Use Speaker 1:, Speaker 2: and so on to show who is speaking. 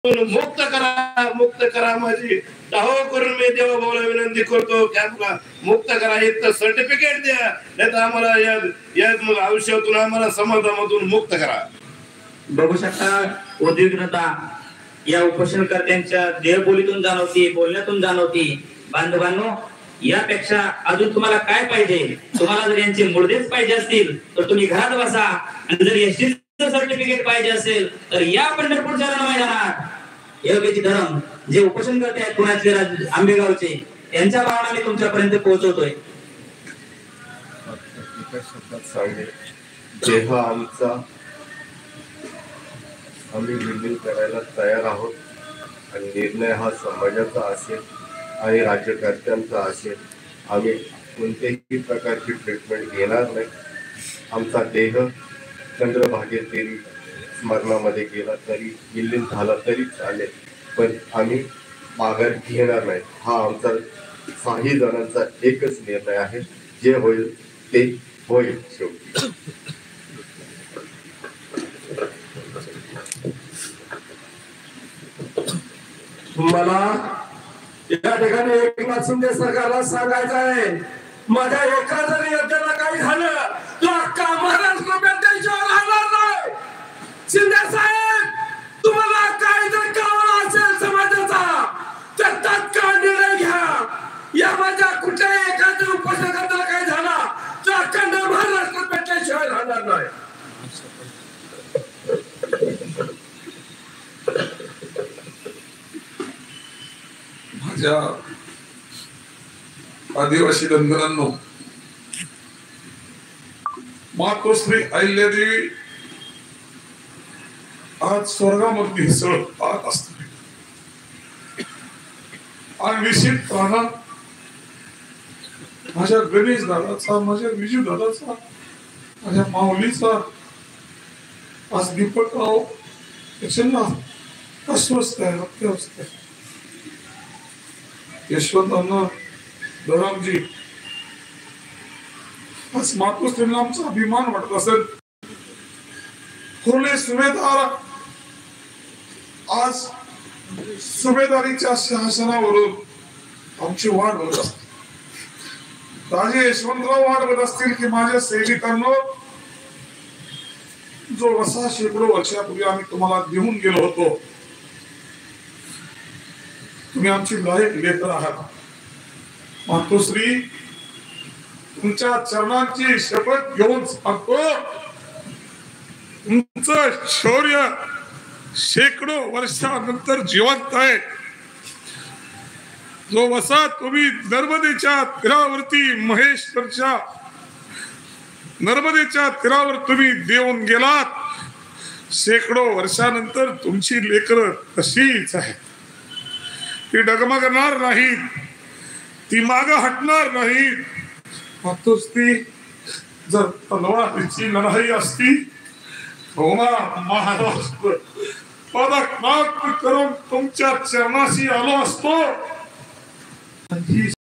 Speaker 1: मुक्त करा माझी दाहो करून मी देवा भाऊला विनंती करतो की आम्हाला मुक्त करा, एक तर सर्टिफिकेट द्या, नाही तर आम्हाला या आयुष्यातून आम्हाला समाजामधून मुक्त करा.
Speaker 2: बघू शकता उद्विग्नता या उपोषणकर्त्यांच्या देहबोलीतून जाणवती, बोलण्यातून जाणवती. बांधवांनो, यापेक्षा अजून तुम्हाला काय पाहिजे? तुम्हाला जर यांचे मुळदेच पाहिजे असतील तर तुम्ही घरात बसा, आणि जर एसटी सर्टिफिकेट पाहिजे असेल तर या पंढरपूरच्या मैदानात योग्यची धर्म जे उपोषण करते आहेत पुण्यातले आंबेगावचे, त्यांच्या भावना मी तुमच्यापर्यंत पोहोचवतोय.
Speaker 3: देह आमचा, आम्ही विलीन करायला तयार आहोत, आणि निर्णय हा समाजाचा असेल आणि राज्यकर्त्यांचा असेल. आम्ही कोणत्याही प्रकारची ट्रीटमेंट घेणार नाही. आमचा देह चंद्रभागेतील स्मरणामध्ये गेला तरी, विलीन झाला तरी चालेल, पण आम्ही माघार घेणार नाही. हा आमचा 6 जणांचा एकच निर्णय आहे. जे होईल ते होईल. शेवटी
Speaker 1: मला या ठिकाणी एकनाथ शिंदे सरकारला सांगायचं आहे, माझ्या एका जरी योजनेला काही झालं तर अख्खा महाराष्ट्र बेटाईशिवाय राहणार नाही. शिंदे साहेब, तुम्हाला काही जर कावळा असेल समाजाचा तर तात्काळ निर्णय घ्या. या माझ्या कुठल्याही एखाद्या उपोषणकर्त्याला काही झाला तर अखंड महाराष्ट्र बेटाईशिवाय राहणार नाही.
Speaker 4: माझ्या आदिवासी बंधूंनो, मातोश्री अहिल्यादेवी आज स्वर्गामध्ये हिसळ पाहत असते, आणि निश्चित प्राणात माझ्या गणेश दादाचा, माझ्या विजू दादाचा, माझ्या माऊलीचा, आज दीपकराव याच्याला अस्वस्थ आहे, अत्यवस्थ आहे. यशवंत धरमजी, आज मातोश्रीला आमचा अभिमान वाटत असेल. थोरले सुभेदार आज सुभेदारीच्या सिंहासनावरून आमची वाट बघत असते. राजे यशवंतराव वाट बघत असतील की माझ्या सैनिकांनो, जो वसा शेकडो वर्षापूर्वी आम्ही तुम्हाला देऊन गेलो होतो, तुम्ही आमची लायक लेकर आहात. मातोश्री, तुमच्या चरणांची शपथ घेऊन सांगतो, तुमचं शौर्य शेकडो वर्षानंतर जिवंत आहे. जो वसा तुम्ही नर्मदेच्या तीरावरती, महेश्वरच्या नर्मदेच्या तीरावर तुम्ही देऊन गेलात, शेकडो वर्षानंतर तुमची लेकरं तशीच आहेत. ती डगमगणार नाहीत, ती मागं हटणार नाहीत. मातोश्री, जर तलवारीची लढाई असती महाराष्ट्र पदक करून तुमच्या चरणाशी आलो असतो.